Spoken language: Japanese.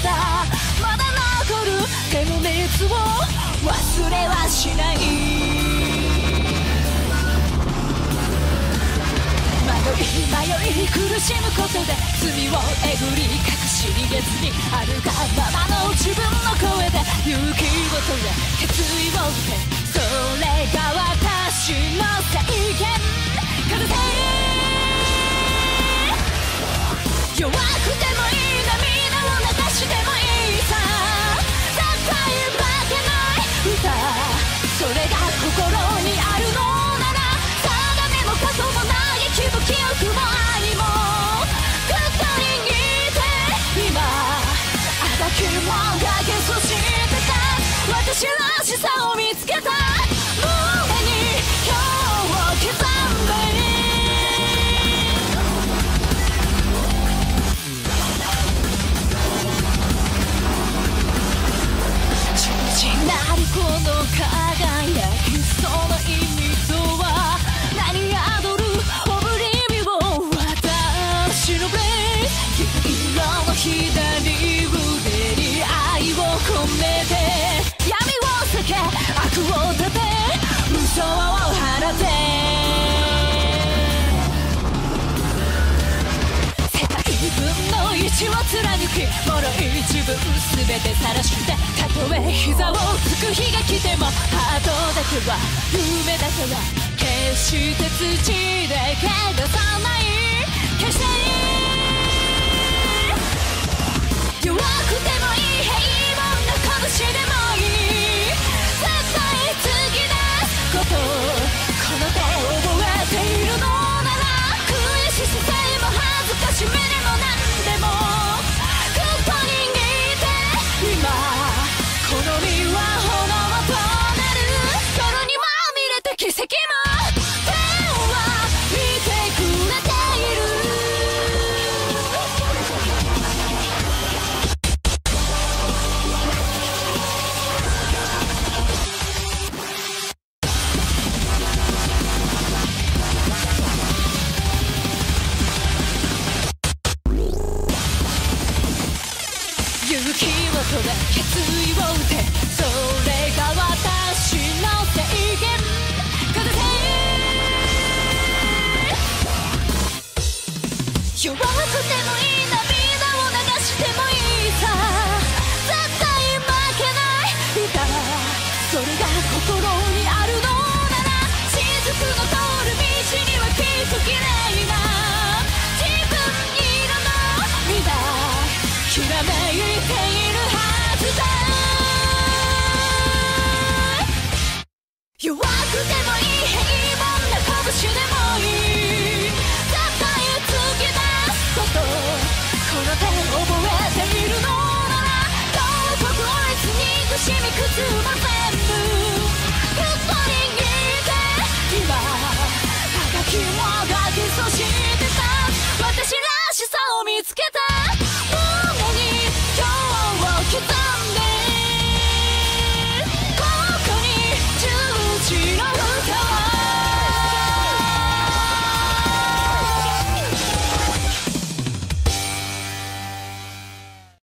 だまだ残る手の熱を忘れはしない。迷い苦しむことで罪をえぐり隠し逃げずにあるがままの自分の声で勇気を問え決意を打て、それが私の制限。風で弱くてもいい涙を流してもいいさ、絶対負けない歌、それが心にあるのなら定めも過去も嘆きも記憶も愛もここにいて今あがきもがけそしてた私らしさを見つけた。胸に今日を刻んでなるこの輝きその意味とは何宿るオブリビオン、私のブレイク銀色の左腕に愛を込めて闇を避け悪を立て嘘を払って世界分の一を貫き脆い自分全て晒してたとえ膝をつく日が来てもハートだけは夢だけは決して土で汚さない。決して弱くてもいい平凡な拳でもいい絶対突き出すことこの手を覚えているのなら悔しささえも恥ずかしみでも何でもここにいて今この身は炎となる泥にまみれて奇跡も天は見てくれている。勇気を取れ決意を打てそれが私の制限。風で弱くてもいい涙を流してもいいさ絶対負けない歌、それが心にあるのなら雫の通る道にはきっと綺麗な自分色の涙きらめいているはずだ。弱くてもいい平凡な拳でもいい絶対突き出すことこの手覚えているのならどうここへに憎しみくつまさ